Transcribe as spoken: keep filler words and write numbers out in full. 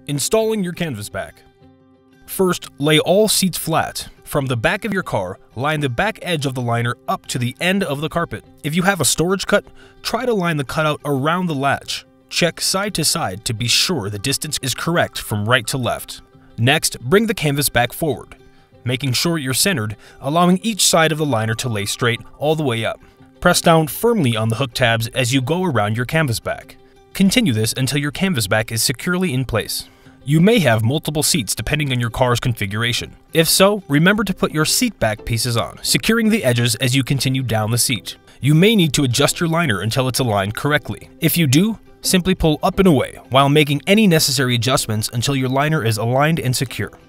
Installing your canvas back. First, lay all seats flat. From the back of your car, line the back edge of the liner up to the end of the carpet. If you have a storage cut, try to line the cutout around the latch. Check side to side to be sure the distance is correct from right to left. Next, bring the canvas back forward, making sure you're centered, allowing each side of the liner to lay straight all the way up. Press down firmly on the hook tabs as you go around your canvas back. Continue this until your canvas back is securely in place. You may have multiple seats depending on your car's configuration. If so, remember to put your seat back pieces on, securing the edges as you continue down the seat. You may need to adjust your liner until it's aligned correctly. If you do, simply pull up and away while making any necessary adjustments until your liner is aligned and secure.